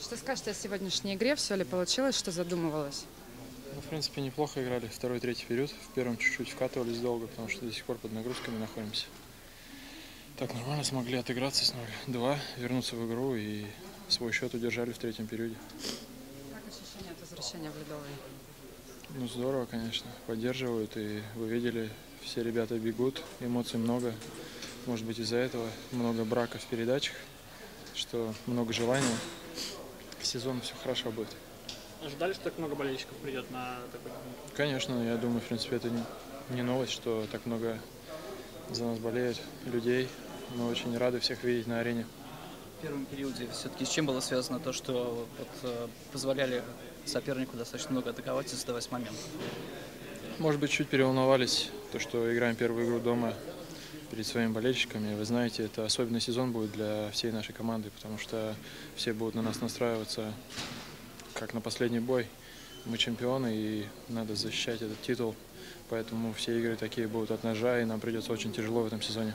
Что скажете о сегодняшней игре? Все ли получилось, что задумывалось? Ну, в принципе, неплохо играли второй, третий период. В первом чуть-чуть вкатывались долго, потому что до сих пор под нагрузками находимся. Так нормально смогли отыграться с 0-2, вернуться в игру и свой счет удержали в третьем периоде. Как ощущение от возвращения в Ледовый? Ну, здорово, конечно, поддерживают, и вы видели, все ребята бегут, эмоций много. Может быть, из-за этого много брака в передачах, что много желания. К сезону все хорошо будет. Ожидали, что так много болельщиков придет на такой турнир? Конечно, я думаю, в принципе, это не новость, что так много за нас болеют людей. Мы очень рады всех видеть на арене. В первом периоде все-таки с чем было связано то, что позволяли сопернику достаточно много атаковать и создавать момент? Может быть, чуть переволновались, то, что играем первую игру дома перед своими болельщиками. Вы знаете, это особенный сезон будет для всей нашей команды, потому что все будут на нас настраиваться как на последний бой. Мы чемпионы, и надо защищать этот титул, поэтому все игры такие будут от ножа, и нам придется очень тяжело в этом сезоне.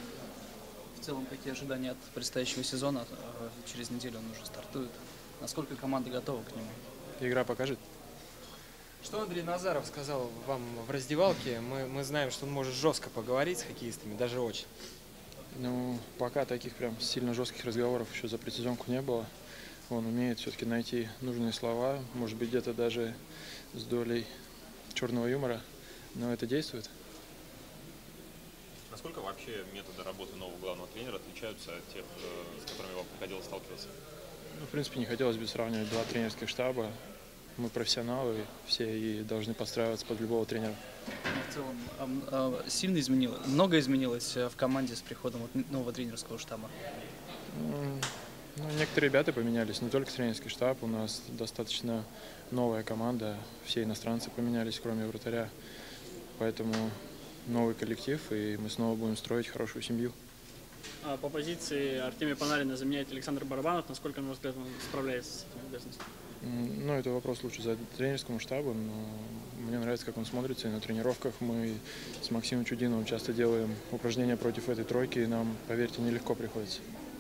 В целом, какие ожидания от предстоящего сезона? Через неделю он уже стартует. Насколько команда готова к нему? Игра покажет. Что Андрей Назаров сказал вам в раздевалке? Мы знаем, что он может жестко поговорить с хоккеистами, даже очень. Ну, пока таких прям сильно жестких разговоров еще за предсезонку не было. Он умеет все-таки найти нужные слова, может быть, где-то даже с долей черного юмора, но это действует. Насколько вообще методы работы нового главного тренера отличаются от тех, с которыми вам приходилось сталкиваться? Ну, в принципе, не хотелось бы сравнивать два тренерских штаба. Мы профессионалы все и должны подстраиваться под любого тренера. В целом, сильно изменилось, много изменилось в команде с приходом нового тренерского штаба? Ну, некоторые ребята поменялись, не только тренерский штаб. У нас достаточно новая команда, все иностранцы поменялись, кроме вратаря. Поэтому новый коллектив, и мы снова будем строить хорошую семью. По позиции Артемия Панарина заменяет Александр Барабанов. Насколько, на ваш взгляд, он справляется с этими обязанностями? Ну, это вопрос лучше задать тренерскому штабу, но мне нравится, как он смотрится, и на тренировках мы с Максимом Чудиновым часто делаем упражнения против этой тройки, и нам, поверьте, нелегко приходится.